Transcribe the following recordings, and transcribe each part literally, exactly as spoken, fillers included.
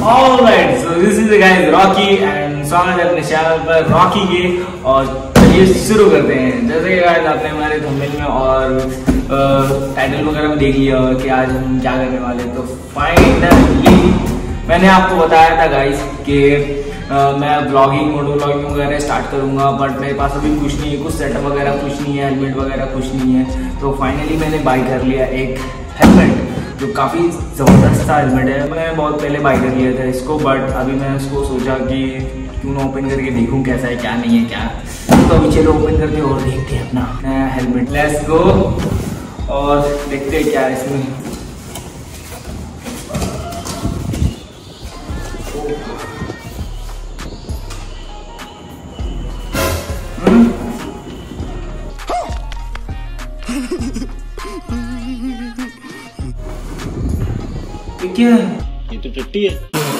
Alright, so this is the guys Rocky and स्वागत है अपने चैनल पर रॉकी के। और चलिए शुरू करते हैं। जैसे कि गाइस आपने हमारे थंबनेल में और टाइटल वगैरह में देख लिया कि आज हम क्या करने वाले हैं। तो फाइनली मैंने आपको बताया था गाइस कि Uh, मैं ब्लॉगिंग मोटो ब्लॉगिंग वगैरह स्टार्ट करूंगा, बट मेरे पास अभी कुछ नहीं है, कुछ सेटअप वगैरह कुछ नहीं है, हेलमेट वगैरह कुछ नहीं है। तो फाइनली मैंने बाई कर लिया एक हेलमेट जो काफ़ी ज़बरदस्त सा हेलमेट है। मैंने बहुत पहले बाई कर लिया था इसको, बट अभी मैं उसको सोचा कि क्यों ना ओपन करके देखूं कैसा है, क्या नहीं है क्या। तो अभी चलो ओपन करके और देखते हैं अपना नया हेलमेट। लेट्स गो और देखते हैं क्या है इसमें। क्या है? ये तो टट्टी है।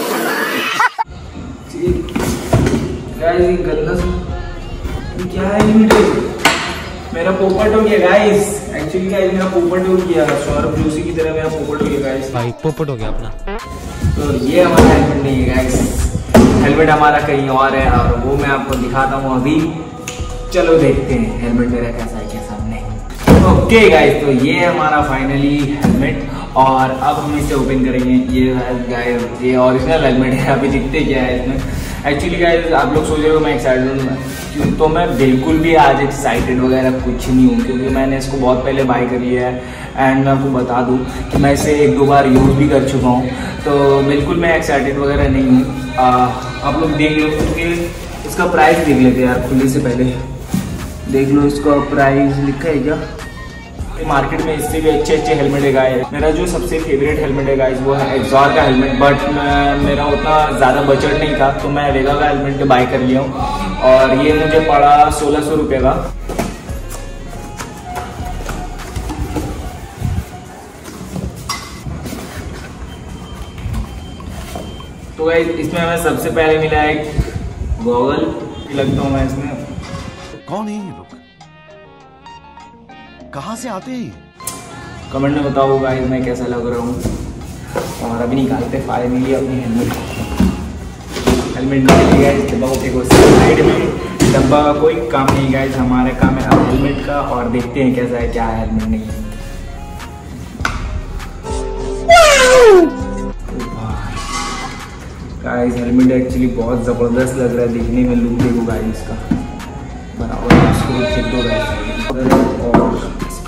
गाइस गंदा क्या है ये? मेरा पोपट हो गया गाइस। एक्चुअली गाइस मेरा पोपट हो गया, सौरभ जोशी की तरह मेरा पोपट हो गया गाइस। भाई पोपट हो गया अपना। तो ये हमारा हेलमेट नहीं है गाइस, हेलमेट हमारा कहीं और है और वो मैं आपको दिखाता हूँ अभी। चलो देखते हैं हेलमेट मेरा कैसा है क्या सामने। ओके गाइस, तो ये हमारा फाइनली हेलमेट और अब हम इसे ओपन करेंगे। ये गाइस ये ओरिजिनल हेलमेट है। अभी दिखते क्या है इसमें। एक्चुअली गाइस आप लोग सोच रहे हो मैं एक्साइटेड हूँ, तो मैं बिल्कुल भी आज एक्साइटेड वगैरह कुछ नहीं हूँ, क्योंकि मैंने इसको बहुत पहले बाई कर लिया है। एंड मैं आपको बता दूँ कि मैं इसे एक दो बार यूज़ भी कर चुका हूँ, तो बिल्कुल मैं एक्साइटेड वगैरह नहीं हूँ। आप लोग देख लो, क्योंकि इसका प्राइस देख लेते यार खुले से पहले। देख लो इसका प्राइस लिखा है क्या। मार्केट में इससे भी अच्छे अच्छे हेलमेट है गाइस। मेरा जो सबसे फेवरेट हेलमेट है गाइस वो है एक्सॉर का हेलमेट, बट मैं मेरा उतना ज़्यादा बजट नहीं था, तो मैं वेगा का हेलमेट बाई कर लिया हूँ और ये मुझे पड़ा सोलह सौ रुपये का। तो गाइस इसमें हमें सबसे पहले मिला एक गॉगल, लगता हूँ मैं इसमें। कौन है ये लोग, कहाँ से आते हैं? कमेंट में बताओ गाइस मैं कैसा लग रहा हूँ। और अभी निकालते फाइनली अपनी हेलमेट। हेलमेट निकल गया इस डब्बा को फेंको साइड में। डब्बा का कोई काम नहीं गाइस, हमारा काम है अब हेलमेट का। और देखते हैं कैसा है क्या है हेलमेट नहीं है। गाइस हेलमेट एक्चुअली बहुत ज़बरदस्त लग रहा है दिखने में। लुक देखो गाइस इसका बराबर, इसको चेक दो गाइस। और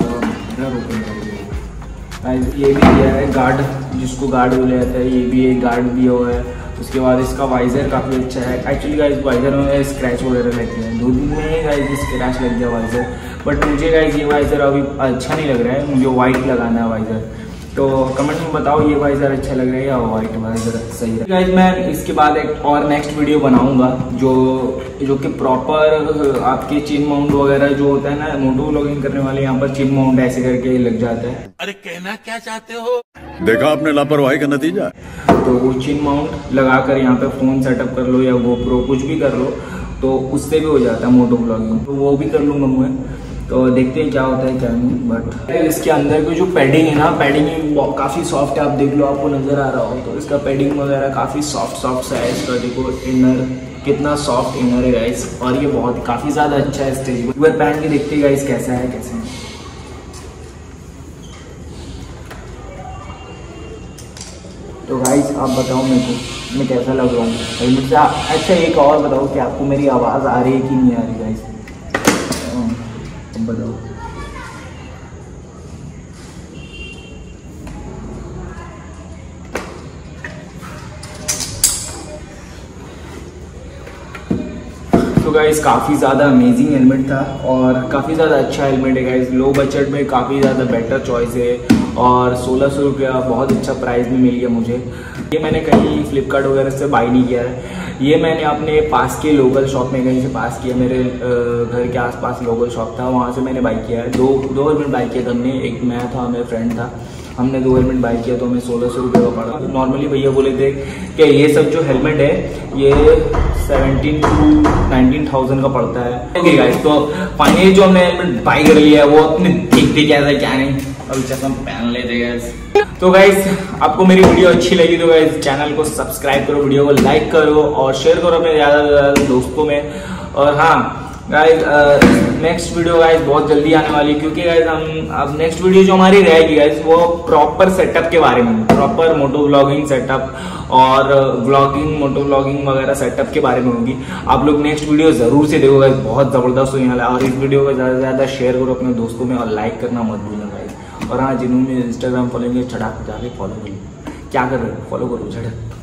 ये भी दिया है गार्ड, जिसको गार्ड बोला जाता है, ये भी एक गार्ड दिया हुआ है। उसके बाद इसका वाइजर काफ़ी अच्छा है। एक्चुअली गाइस वाइजर में स्क्रैच वगैरह लग गया है, दो दिन में गाइस स्क्रैच लग गया वाइजर। बट मुझे गाइस ये वाइजर अभी अच्छा नहीं लग रहा है, मुझे वाइट लगाना है वाइजर। तो कमेंट में बताओ ये वाइजर अच्छा लग रहा है या वाइट वाइजर सही है। गाइस मैं इसके बाद एक और नेक्स्ट वीडियो बनाऊंगा जो जो कि प्रॉपर आपके चिन माउंट वगैरह जो होता है ना, मोटो व्लॉगिंग करने वाले यहाँ पर चिन माउंट ऐसे करके लग जाता है। अरे कहना क्या चाहते हो? देखा आपने लापरवाही का नतीजा। तो वो चिन माउंट लगाकर यहाँ पे फोन सेटअप कर लो या गोप्रो कुछ भी कर लो, तो उससे भी हो जाता है मोटो व्लॉगिंग। तो वो भी कर लूंगा मैं। तो देखते हैं क्या होता है क्या नहीं। बट इसके अंदर की जो पैडिंग है ना, पैडिंग काफ़ी सॉफ्ट है। आप देख लो, आपको नज़र आ रहा हो तो इसका पैडिंग वगैरह काफ़ी सॉफ्ट सॉफ्ट सा है। इसका देखो इनर कितना सॉफ्ट इनर है गाइस, और ये बहुत काफ़ी ज़्यादा अच्छा है स्टेज पर। पहन के देखते गाइस कैसा है कैसे है। तो गाइस आप बताओ मेरे को मैं कैसा लग रहा हूँ हेलमेट से। अच्छा एक और बताओ कि आपको मेरी आवाज़ आ रही है कि नहीं आ रही गाइस, बताओ। तो गाइस काफ़ी ज़्यादा अमेजिंग हेलमेट था और काफ़ी ज़्यादा अच्छा हेलमेट है गाइस। लो बजट में काफ़ी ज़्यादा बेटर चॉइस है और सोलह सौ रुपया बहुत अच्छा प्राइस में मिल गया मुझे। ये मैंने कहीं फ्लिपकार्ट वगैरह से बाई नहीं किया है, ये मैंने अपने पास के लोकल शॉप में कहीं से पास किया। मेरे घर के आसपास लोकल शॉप था, वहाँ से मैंने बाई किया है। दो दो हेलमेट बाई किया था हमने, एक मैं था मेरा फ्रेंड था, हमने दो हेलमेट बाई किया तो हमें सोलह सौ रुपये का पड़ा। नॉर्मली भैया बोले थे कि ये सब जो हेलमेट है ये सेवनटीन टू नाइनटीन थाउजेंड का पड़ता है। ओके गाइस, तो फाइनली जो हमने हेलमेट बाई कर लिया है वो अपने देखते कैसा क्या नहीं। अभी चश्मा पहन लेते गाइस। तो गाइस आपको मेरी वीडियो अच्छी लगी तो गाइस चैनल को सब्सक्राइब करो, वीडियो को लाइक करो और शेयर करो अपने ज्यादा से ज्यादा दोस्तों में। और हाँ गाइस नेक्स्ट वीडियो गाइस बहुत जल्दी आने वाली है, क्योंकि गाइस हम अब नेक्स्ट वीडियो जो हमारी रहेगी गाइस वो प्रॉपर सेटअप के बारे में, प्रॉपर मोटो व्लॉगिंग सेटअप और व्लॉगिंग मोटो व्लॉगिंग वगैरह सेटअप के बारे में होगी। आप लोग नेक्स्ट वीडियो जरूर से देखो गाइस, बहुत जबरदस्त होने वाला है। और इस वीडियो को ज्यादा से ज्यादा शेयर करो अपने दोस्तों में और लाइक करना मत भूलना गाइस। और हाँ जिन्होंने इंस्टाग्राम फॉलो किया चढ़ा जाके फॉलो करो, क्या कर रहे हो फॉलो करो झटक।